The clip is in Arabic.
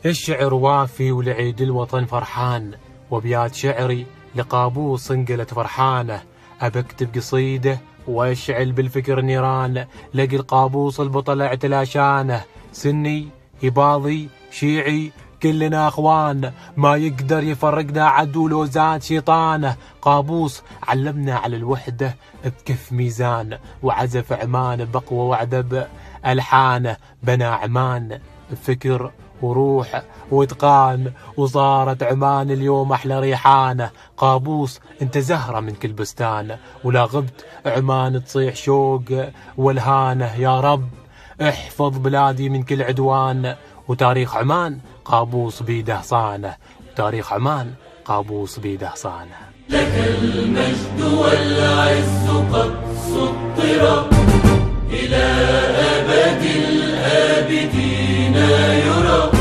الشعر وافي ولعيد الوطن فرحان، وابيات شعري لقابوس انقلت فرحانه. أبكتب قصيده واشعل بالفكر نيران، لقي القابوس البطل اعتلاشانه. سني إباضي شيعي كلنا اخوان، ما يقدر يفرقنا عدو لو زاد شيطانه. قابوس علمنا على الوحده بكف ميزان، وعزف عمان بقوى وعذب الحانه. بنى عمان بفكر وروح واتقان، وصارت عمان اليوم احلى ريحانه. قابوس انت زهره من كل بستان، ولا غبت عمان تصيح شوق والهانه. يا رب احفظ بلادي من كل عدوان، وتاريخ عمان قابوس بيده صانه. وتاريخ عمان قابوس بيده صانه. لك المجد والعز قد سطر إلى أبد الآبدين يرى.